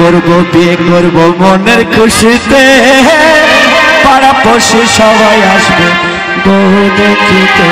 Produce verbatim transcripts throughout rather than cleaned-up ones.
করবো বিয়ে করবো মনের খুশিতে পাড়া পড়শি সবাই আসবে বউ দেখিতে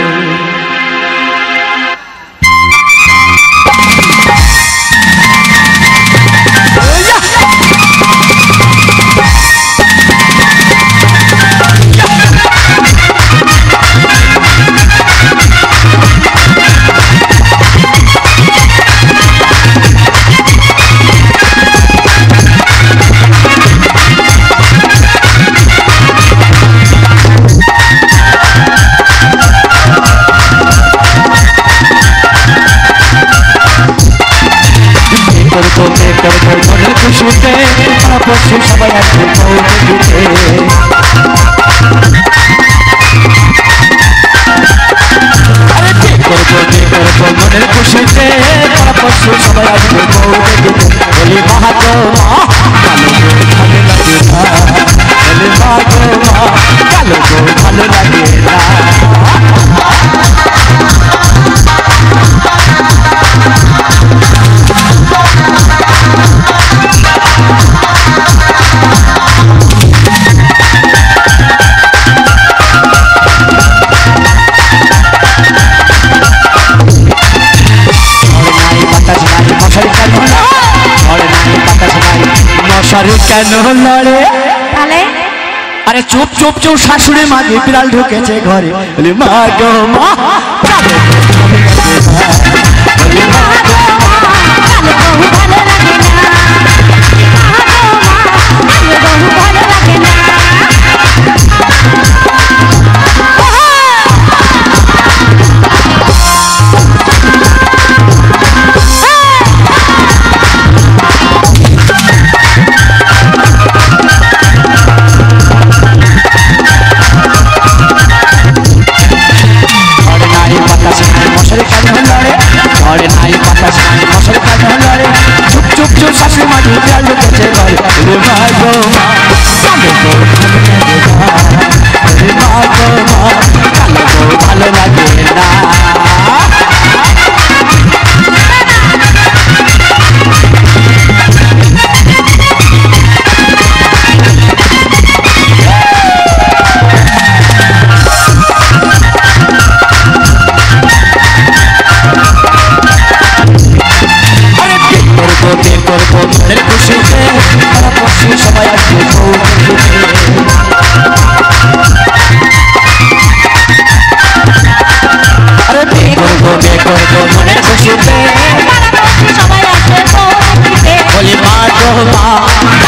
খুশিতে পড়শি সবাই আসবে বউ দেখিতে করবো বিয়ে করবো মনের খুশিতে পড়শি সবাই আসবে বউ দেখিতে বলি মা গো মা কালো গো ভালো লাগে না বলি মা গো মা কালো গো ভালো লাগে না কেন লড়ে আরে চুপ চুপ চুপ শাশুড়ি মাঝে বিড়াল ঢুকেছে ঘরে বলি মা গো মা ভালো লাগে না করবো মনের খুশিতে পড়শি সবাই আসবে বউ দেখিতে আরে বিয়ে করবো বিয়ে করবো মনের খুশিতে সবাই আসবে বউ দেখিতে বলি মা গো মা